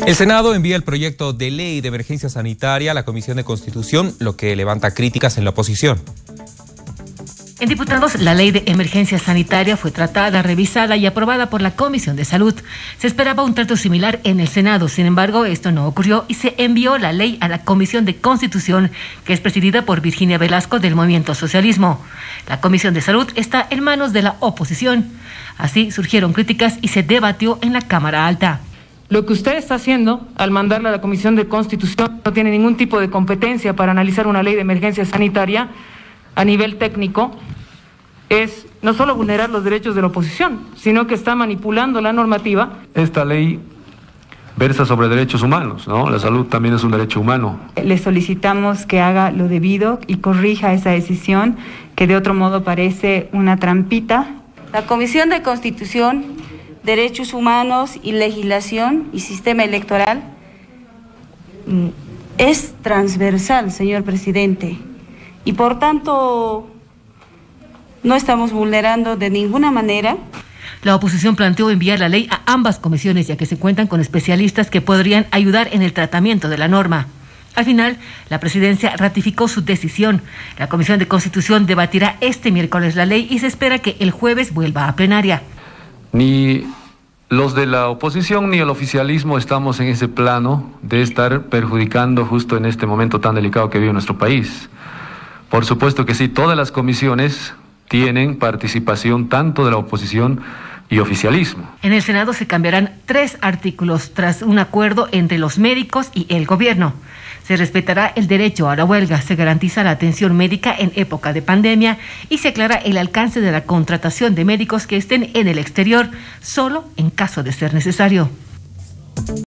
El Senado envía el proyecto de ley de emergencia sanitaria a la Comisión de Constitución, lo que levanta críticas en la oposición. En diputados, la ley de emergencia sanitaria fue tratada, revisada y aprobada por la Comisión de Salud. Se esperaba un trato similar en el Senado, sin embargo, esto no ocurrió y se envió la ley a la Comisión de Constitución, que es presidida por Virginia Velasco del Movimiento Socialismo. La Comisión de Salud está en manos de la oposición. Así surgieron críticas y se debatió en la Cámara Alta. Lo que usted está haciendo al mandarla a la Comisión de Constitución no tiene ningún tipo de competencia para analizar una ley de emergencia sanitaria a nivel técnico, es no solo vulnerar los derechos de la oposición, sino que está manipulando la normativa. Esta ley versa sobre derechos humanos, ¿no? La salud también es un derecho humano. Le solicitamos que haga lo debido y corrija esa decisión, que de otro modo parece una trampita. La Comisión de Constitución, Derechos Humanos y Legislación y Sistema Electoral es transversal, señor presidente, y por tanto no estamos vulnerando de ninguna manera. La oposición planteó enviar la ley a ambas comisiones, ya que se cuentan con especialistas que podrían ayudar en el tratamiento de la norma. Al final, la presidencia ratificó su decisión. La Comisión de Constitución debatirá este miércoles la ley y se espera que el jueves vuelva a plenaria. Ni los de la oposición ni el oficialismo estamos en ese plano de estar perjudicando justo en este momento tan delicado que vive nuestro país. Por supuesto que sí, todas las comisiones tienen participación tanto de la oposición y oficialismo. En el Senado se cambiarán 3 artículos tras un acuerdo entre los médicos y el gobierno. Se respetará el derecho a la huelga, se garantiza la atención médica en época de pandemia y se aclara el alcance de la contratación de médicos que estén en el exterior, solo en caso de ser necesario.